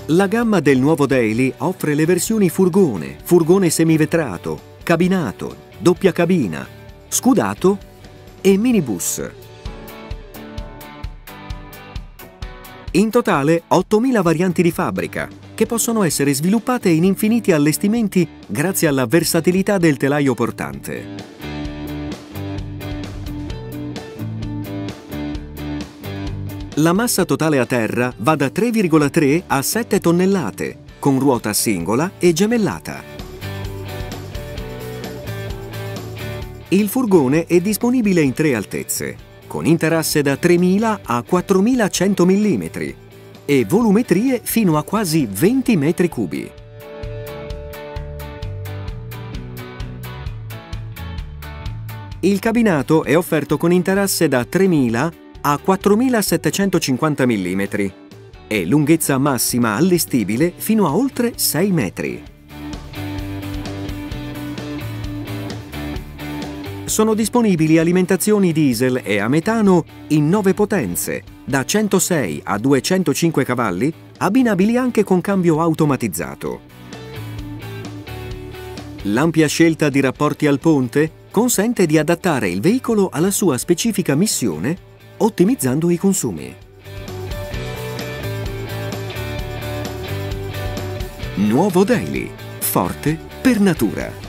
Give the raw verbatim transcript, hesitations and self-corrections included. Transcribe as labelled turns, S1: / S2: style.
S1: La gamma del nuovo Daily offre le versioni furgone, furgone semivetrato, cabinato, doppia cabina, scudato e minibus. In totale ottomila varianti di fabbrica, che possono essere sviluppate in infiniti allestimenti grazie alla versatilità del telaio portante. La massa totale a terra va da tre virgola tre a sette tonnellate, con ruota singola e gemellata. Il furgone è disponibile in tre altezze, con interasse da tremila a quattromilacento millimetri e volumetrie fino a quasi venti metri cubi. Il cabinato è offerto con interasse da tremila a quattromilasettecentocinquanta millimetri e lunghezza massima allestibile fino a oltre sei metri. Sono disponibili alimentazioni diesel e a metano in nove potenze, da centosei a duecentocinque cavalli, abbinabili anche con cambio automatizzato. L'ampia scelta di rapporti al ponte consente di adattare il veicolo alla sua specifica missione, ottimizzando i consumi. Nuovo Daily, forte per natura.